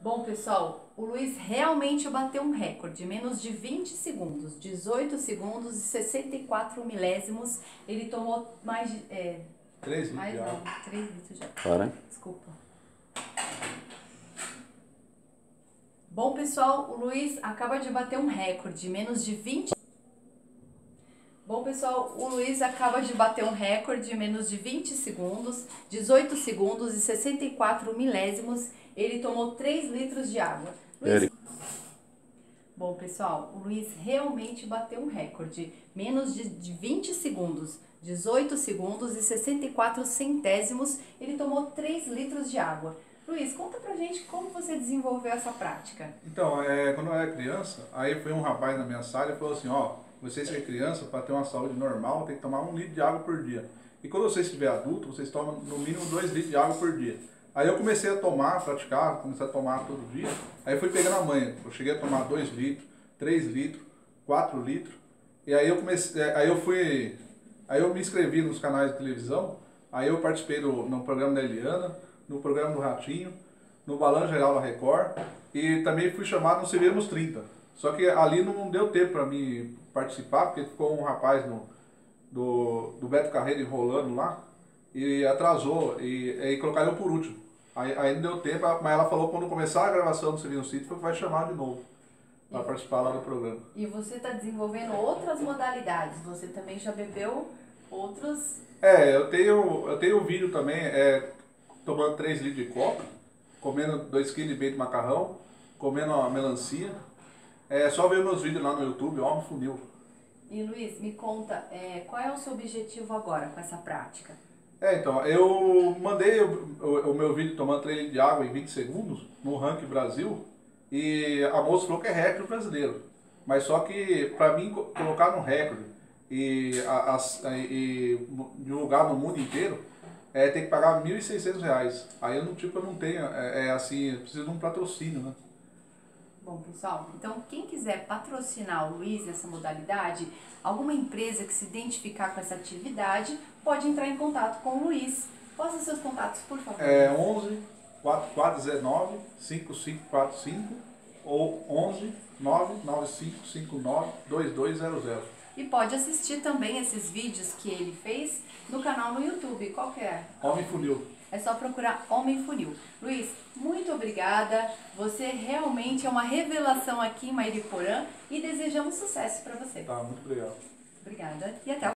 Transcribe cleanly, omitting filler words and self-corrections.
Bom, pessoal, o Luiz realmente bateu um recorde, menos de 20 segundos, 18 segundos e 64 milésimos. Ele tomou mais de... 3 litros mais de água. não, 3 litros já. Para. Desculpa. Bom, pessoal, o Luiz acaba de bater um recorde, menos de 20... Bom, pessoal, o Luiz acaba de bater um recorde, menos de 20 segundos, 18 segundos e 64 milésimos. Ele tomou 3 litros de água. Luiz... Bom, pessoal, o Luiz realmente bateu um recorde, menos de 20 segundos, 18 segundos e 64 centésimos. Ele tomou 3 litros de água. Luiz, conta pra gente como você desenvolveu essa prática. Então, quando eu era criança, aí foi um rapaz na minha sala e falou assim, ó, vocês que é criança, para ter uma saúde normal, tem que tomar 1 litro de água por dia. E quando vocês estiverem adultos, vocês tomam no mínimo 2 litros de água por dia. Aí eu comecei a tomar, praticar, comecei a tomar todo dia. Aí eu fui pegando a manha. Eu cheguei a tomar 2 litros, 3 litros, 4 litros. E aí eu comecei, aí eu me inscrevi nos canais de televisão. Aí eu participei no programa da Eliana, no programa do Ratinho, no Balanço Geral da Record. E também fui chamado no Se Vira nos 30. Só que ali não deu tempo para mim participar, porque ficou um rapaz do Beto Carreiro enrolando lá. E atrasou, e colocaram eu por último. Aí não deu tempo, mas ela falou que quando começar a gravação do Se Vira no 30, vai chamar de novo para participar lá do programa. E você está desenvolvendo outras modalidades, você também já bebeu outros... Eu tenho um vídeo também, tomando 3 litros de coca, comendo 2 kg de macarrão, comendo uma melancia. É só ver meus vídeos lá no YouTube, Homem Funil. E Luiz, me conta, qual é o seu objetivo agora com essa prática? Então, eu mandei o meu vídeo tomando 3 litros de água em 20 segundos no Ranking Brasil e a moça falou que é recorde brasileiro. Mas só que para mim colocar no recorde e divulgar no mundo inteiro, tem que pagar R$ 1.600. Aí eu não tenho, assim, eu preciso de um patrocínio, né? Bom, pessoal, então quem quiser patrocinar o Luiz nessa modalidade, alguma empresa que se identificar com essa atividade, pode entrar em contato com o Luiz. Posta seus contatos, por favor. 11 4419 5545 ou 11 99559 2200. E pode assistir também esses vídeos que ele fez no canal no YouTube. Qual que é? Homem Funil. É só procurar Homem Funil. Luiz, muito obrigada. Você realmente é uma revelação aqui em Mariporã e desejamos sucesso para você. Tá, muito obrigado. Obrigada e até o